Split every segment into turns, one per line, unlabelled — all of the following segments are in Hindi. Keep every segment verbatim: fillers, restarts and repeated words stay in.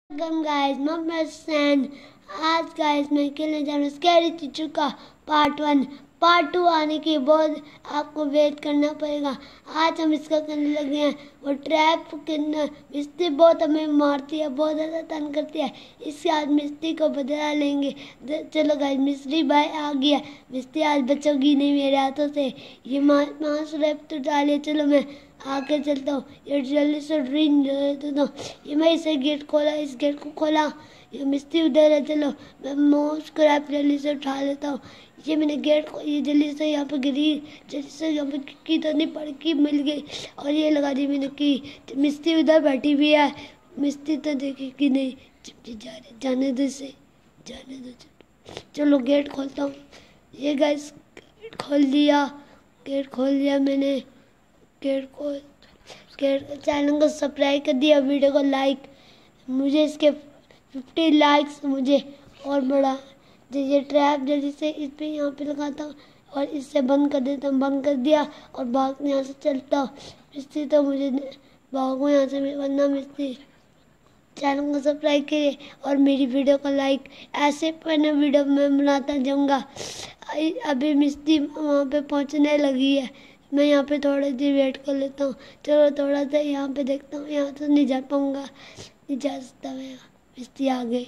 Welcome guys, Mohammad Hussain. आज गाइस मैं खेलने जा रहा हूँ स्कैरी टीचर का पार्ट वन। पार्ट टू आने के बाद आपको वेट करना पड़ेगा। आज हम इसका करने लगे हैं। वो ट्रैप के अंदर मिस्त्री बहुत हमें मारती है, बहुत ज़्यादा तंग करती है। इससे आज मिस्त्री को बदला लेंगे। चलो गाइस, मिस्त्री भाई आ गया। मिस्त्री आज बचोगी नहीं मेरे हाथों से। ये मांस रैप तो डालिए। चलो मैं आगे चलता हूँ। ये जल्दी से ड्रीन देता हूँ। ये मैं इसे गेट खोला, इस गेट को खोला। ये मिस्त्री उधर है। चलो मैं माउस को रैप जल्दी से उठा लेता हूँ। ये मैंने गेट को ये जल्दी से यहाँ पे गिरी, जल्दी से यहाँ पे की तो नहीं पड़ की मिल गई और ये लगा दी मैंने की। मिस्त्री उधर बैठी हुई है। मिस्त्री तो देखे कि नहीं, चिपकी जा रही, जाने दो से, जाने दो। चलो गेट खोलता हूँ। ये गाइस गेट खोल दिया, गेट खोल दिया मैंने। गेट को गेट चैनल को सब्सक्राइब कर दिया, वीडियो को लाइक। मुझे इसके फिफ्टी लाइक्स मुझे और बड़ा। ये ट्रैप जल्दी से इस पे यहाँ पे लगाता हूँ और इससे बंद कर देता हूँ। बंद कर दिया और भाग यहाँ से चलता हूँ। मिस्त्री तो मुझे भागो यहाँ से, वरना मिस्त्री। चैनल को सब्सक्राइब करिए और मेरी वीडियो को लाइक। ऐसे मैंने वीडियो में बनाता जाऊँगा। अभी मिस्त्री वहाँ पे पहुँचने लगी है। मैं यहाँ पे थोड़ी देर वेट कर लेता हूँ। चलो थोड़ा सा यहाँ पे देखता हूँ। यहाँ तो नहीं जा पाऊँगा, नहीं जा सकता मैं। मिस्त्री आ गई।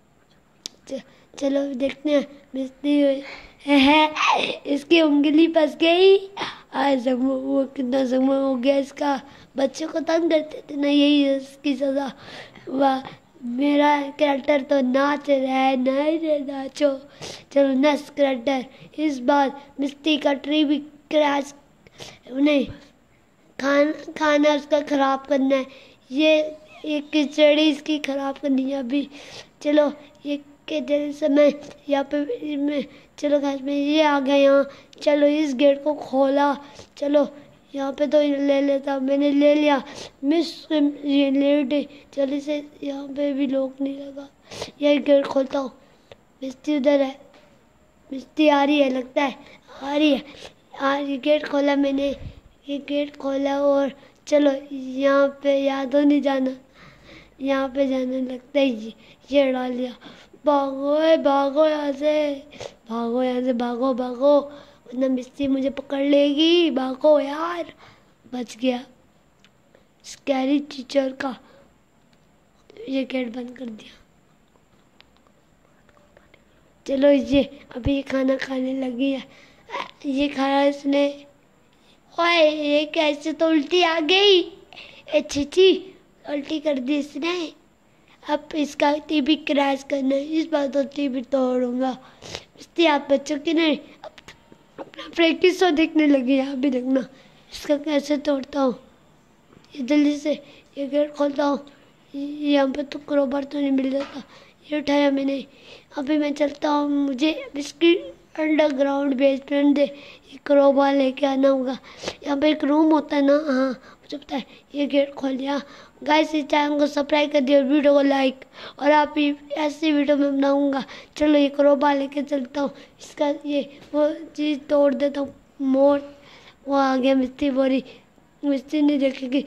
चलो देखते हैं। मिस्त्री है, इसकी उंगली फंस गई। आज वो कितना समय हो गया इसका। बच्चों को तंग करते थे ना, यही है इसकी सजा। वाह, मेरा कैरेक्टर तो नाच रहा है। नहीं रे नाचो। चलो नेक्स्ट कैरेक्टर। इस बार मिस्त्री का ट्री भी क्रैश नहीं, खाना खाना उसका ख़राब करना है। ये एक खिचड़ी इसकी ख़राब करनी है अभी। चलो ये के जल्दी से मैं यहाँ पे मैं चलो गाइस मैं ये आ गया यहाँ। चलो इस गेट को खोला। चलो यहाँ पे तो ले लेता, मैंने ले लिया। मिस ये लेट जल्दी से यहाँ पे भी लोग नहीं लगा। यही गेट खोलता हूँ। मिस्त्री उधर है, मिस्त्री आ रही है, लगता है आ रही है। आज ये गेट खोला मैंने, ये गेट खोला और चलो यहाँ पे याद हो नहीं जाना, यहाँ पे जाने लगता है। ये ये डाल दिया। भागो भागो यहाँ से, भागो यहाँ से, भागो भागो, वरना मिस्त्री मुझे पकड़ लेगी। भागो यार, बच गया। स्कैरी टीचर का ये गेट बंद कर दिया। चलो ये अभी ये खाना खाने लगी है। ये खाया इसने। ओए ये कैसे तो उल्टी आ गई। ए छी, उल्टी कर दी इसने। अब इसका टीवी क्रैश करना है। इस बार तो टीवी तोड़ूंगा। इसलिए आप बच्चों की नहीं अपना प्रैक्टिस तो देखने लगी है। अभी देखना इसका कैसे तोड़ता हूँ। ये जल्दी से ये गेट खोलता हूँ। यहाँ पे तो क्रोबार तो नहीं मिल जाता। ये उठाया मैंने। अभी मैं चलता हूँ। मुझे इसकी अंडरग्राउंड बेसमेंट दे ये क्रोबार लेके आना होगा। यहाँ पे एक रूम होता है ना, हाँ मुझे पता है। ये गेट खोल दिया। गाइस इस चैनल को सब्सक्राइब कर दिया, वीडियो को लाइक। और आप ही ऐसी वीडियो में बनाऊंगा। चलो ये क्रोबार लेके चलता हूँ। इसका ये वो चीज़ तोड़ देता हूँ। मोर वो आ गया। मिस्त्री बोरी, मिस्त्री नहीं देखेगी।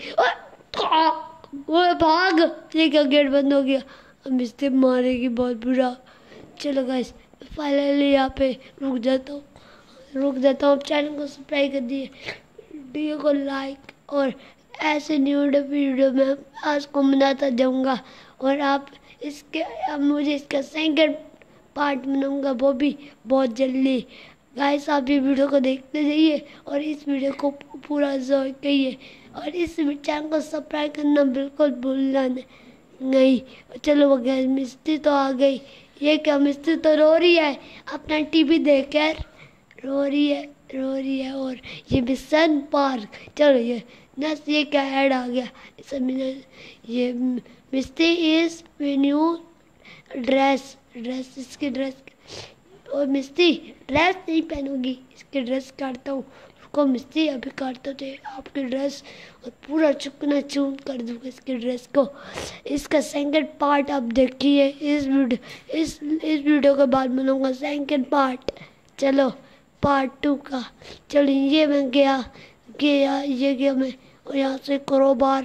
वो भाग, ये क्या गेट बंद हो गया। अब मिस्त्री मारेगी बहुत बुरा। चलो गाइस फाइनली यहाँ पे रुक जाता हूँ, रुक जाता हूँ। चैनल को सब्सक्राइब कर दिए, वीडियो को लाइक और ऐसे न्यू वीडियो में आज को बनाता जाऊँगा। और आप इसके अब मुझे इसका सेकंड पार्ट बनाऊँगा, वो भी बहुत जल्दी। गाइस आप ये वीडियो को देखते जाइए और इस वीडियो को पूरा जोर करिए और इस चैनल को सब्सक्राइब करना बिल्कुल भूलना नहीं। चलो वो गैस मिस्त्री तो आ गई। ये क्या, मिस्त्री तो रो रही है अपना टीवी देखकर, रो रही है रो रही है। और ये मिशन पार्क। चलो ये नस ये क्या ऐड आ गया। ये mystery is new dress, dress इसकी ड्रेस। और मिस्त्री ड्रेस नहीं पहनूंगी, इसकी ड्रेस काटता हूँ। रुको मिस्त्री अभी काटते थे आपकी ड्रेस और पूरा चुकना चून कर दूँगा इसकी ड्रेस को। इसका सेकंड पार्ट आप देखिए इस वीडियो इस इस वीडियो के बाद बनाऊंगा सेकंड पार्ट। चलो पार्ट टू का। चलो ये मैं गया गया ये गया मैं और यहाँ से क्रोबार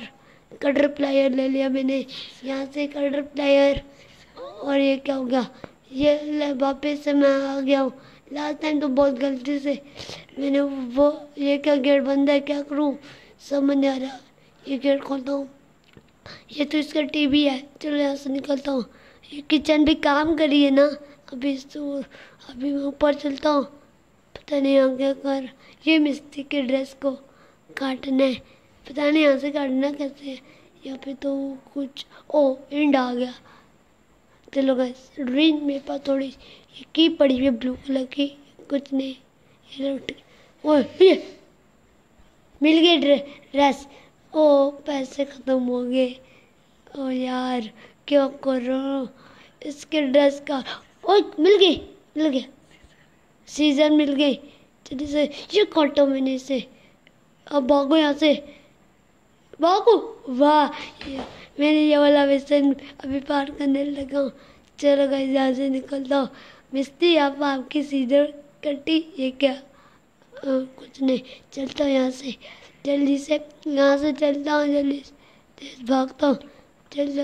कटर प्लायर ले लिया मैंने, यहाँ से कटर प्लायर। और ये क्या हो गया, ये वापस से मैं आ गया हूँ। लास्ट टाइम तो बहुत गलती से मैंने वो, ये क्या गेट बंद है, क्या करूँ समझ नहीं आ रहा। ये गेट खोलता हूँ, ये तो इसका टीवी है, चलो यहाँ से निकलता हूँ। ये किचन भी काम करी है ना, अभी तो अभी मैं ऊपर चलता हूँ, पता नहीं यहाँ क्या कर। ये मिस्त्री के ड्रेस को काटना है, पता नहीं यहाँ से काटना कैसे है। यहाँ पे तो कुछ, ओ एंड आ गया। चलो गाइस, ड्रीम मेरे पास थोड़ी ये की पड़ी है ब्लू कलर की, कुछ नहीं। ये लो, ओ ये मिल गई ड्रेस। ओ पैसे ख़त्म हो गए। ओ यार क्या कर रहा हूँ इसके ड्रेस का। ओ मिल गई, मिल गया, सीजन मिल गई। जल्दी से ये काटो मैंने इसे। अब भागो यहाँ से, भागो। वाह, ये मैंने ये वाला वेसन अभी पार करने लगा हूँ। चलो गाइस यहाँ से निकलता हूँ। मिस्त्री आप आपकी सीजर कटी, ये क्या आ, कुछ नहीं। चलता हूँ यहाँ से, जल्दी से यहाँ से चलता हूँ, जल्दी से भागता हूँ। चलो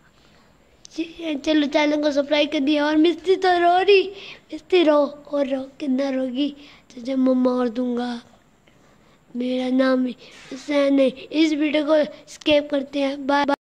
चलो चैनल को सब्सक्राइब कर दिया। और मिस्त्री तो रो रही, मिस्त्री रो और रो, कितना रोगी तो जब मैं मार दूंगा। मेरा नाम हुसैन है। इस वीडियो को स्किप करते हैं, बाय बाय।